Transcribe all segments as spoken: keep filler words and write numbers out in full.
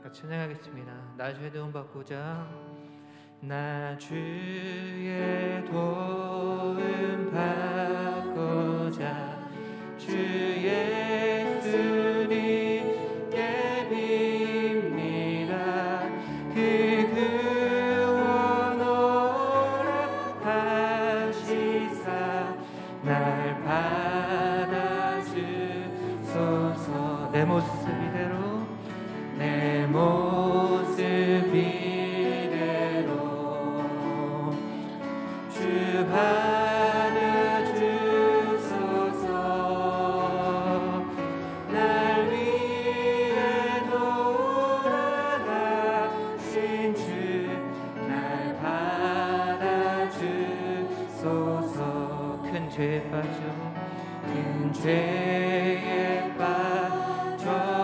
같이 찬양하겠습니다. 나 주의 도움 받고자. 나 주의 도움 받고자 주 예수님께 빕니다. 그 구원 허락하시사 날 받아주소서. 내 모습 이대로 내 모습 이대로 주 받아주소서. 날 위해 돌아가신 주 날 받아주소서. 큰 죄에 빠져 큰 죄에 빠져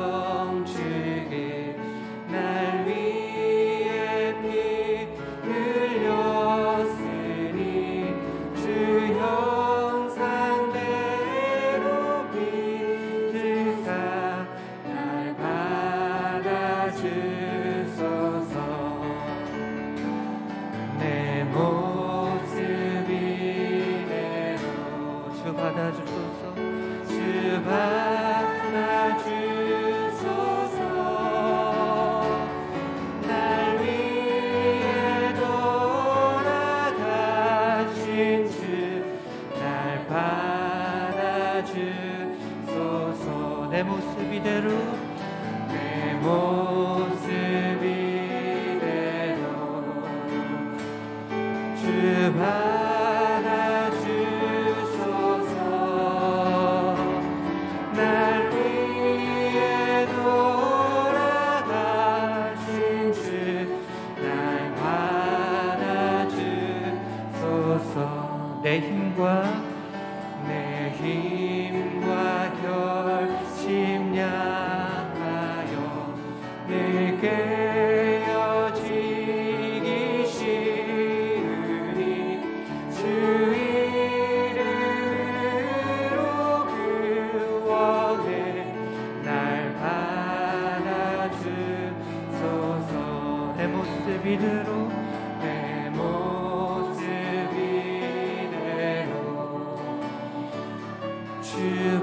영주게 날 위해 피 흘렸으니 주 형상대로 믿으사 날 받아주소서. 내 모습 이대로 주 받아주소서. 주 받아주소서. 날 위해 돌아가신 주 날 받아주소서. 내 모습 이대로 내 모습 이대로 주 받아주소서. 날 위해 돌아가신 주 날 받아주소서. 내 힘과 내 힘과 결심 약하여 늘 깨어지기 쉬우니 주 이름으로 구원해 날 받아주소서. 내 모습 이대로 내 모습 이대로 주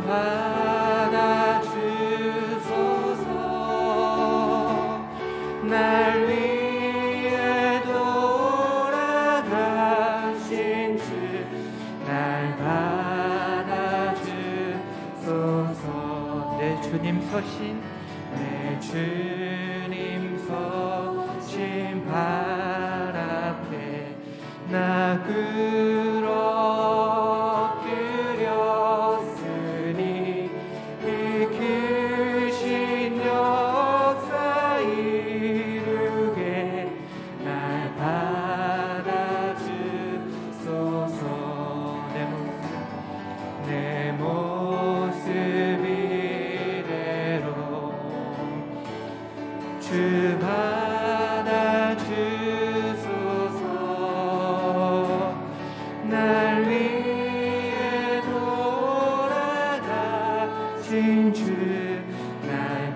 받아주소서. 날 위해 돌아가신 주 날 받아주소서. 내 주님 서신 내 주님 서신 발 앞에 나 꿇어뜨렸으니 그 크신 역사 이루게 날 받아주소서. 내 모습 내 모습 이대로 주 받아주소서. 날 위해 돌아가신 주 날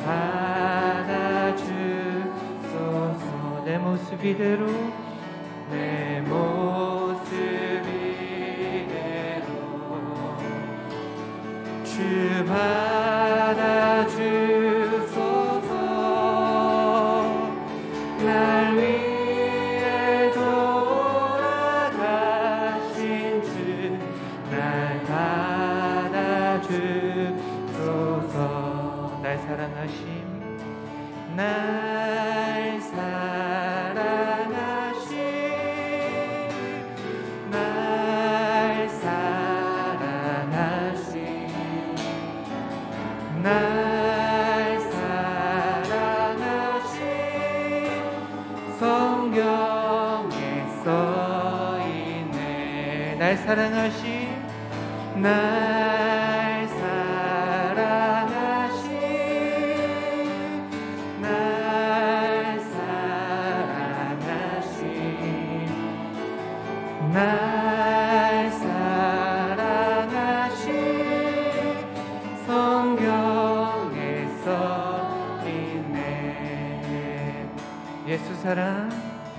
받아주소서. 내 모습 이대로 내 모습 이대로 주 받아주소서. 날 위해 돌아가신 주 날 받아주소서. 날 사랑하심 날 사랑하심 날 사랑하심 날 사랑하심 성경에 써있네. 날 사랑하심 날 사랑하심 날 사랑하심 날 사랑하심 성경에 써있네. 사랑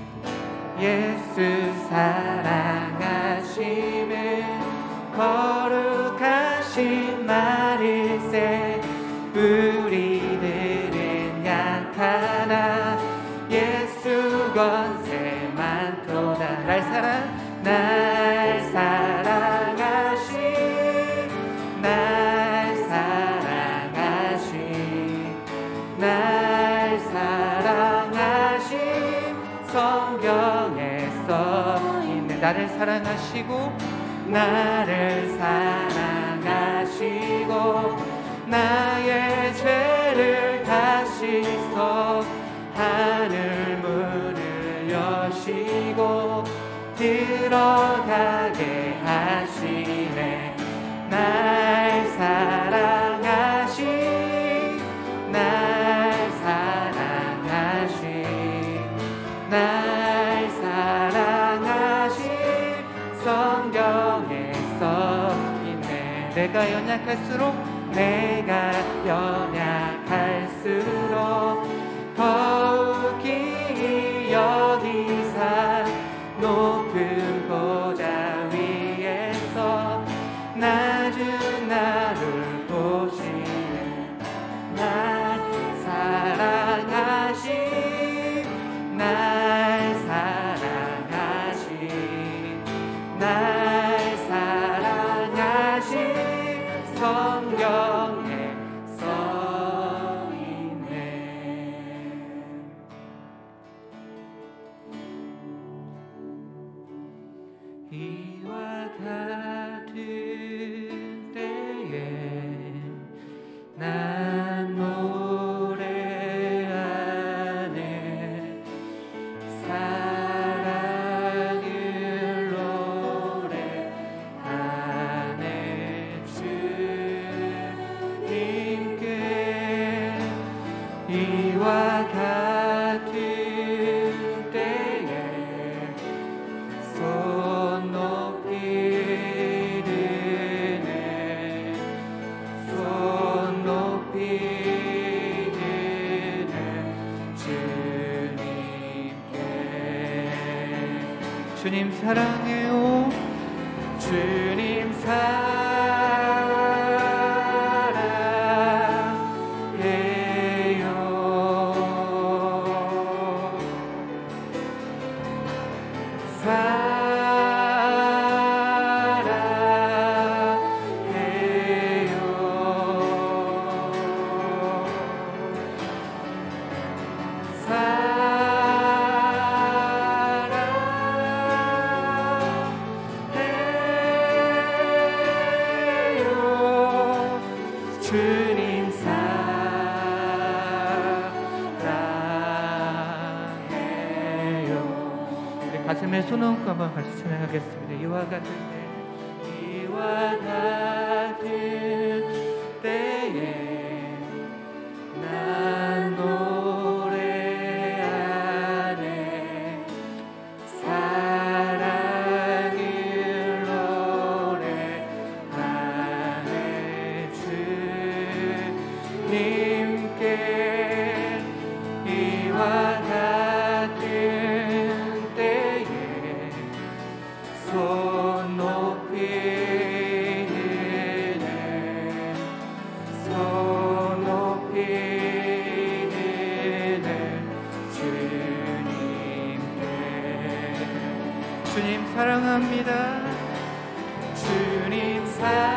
예수 사랑하심은 거룩하신 말일세. 우리들은 약하나 예수 권세 많도다. 날 사랑 날 사랑하신 날 사랑하신 날 사랑하신 성경에 써있는 나를 사랑하시고 나를 사랑하시고 나의 죄를 다 씻어 하늘 문을 여시고 들어가게 하시네. 날 사랑하신 날 사랑하신 날 사랑하신 성경에 써있네. 내가 연약할수록 내가 연약할수록 더욱이 여기사 높은 보좌 위에서 낮은 나를 보시네. 날 사랑하신 날 사랑하신 날 사랑하신 성경에 써있네. 이와 같은 때에 난 노래하네. 사랑을 노래하네. 주님께 이와 같은 때에 손 높이 드네. 손 높이 드네. 주님께 주님 사랑해요. 주님 사랑해요. 주님 사랑해요. 우리 가슴에 손 얹고 한번 같이 찬양하겠습니다. 이와 같은 때 이와 같은 때에 난 노래하네. 사랑을 노래하네. 주님께 이와 같은 때에 손 높이 드네. 손 높이 드네. 주님께 주님 사랑합니다. 주님 사랑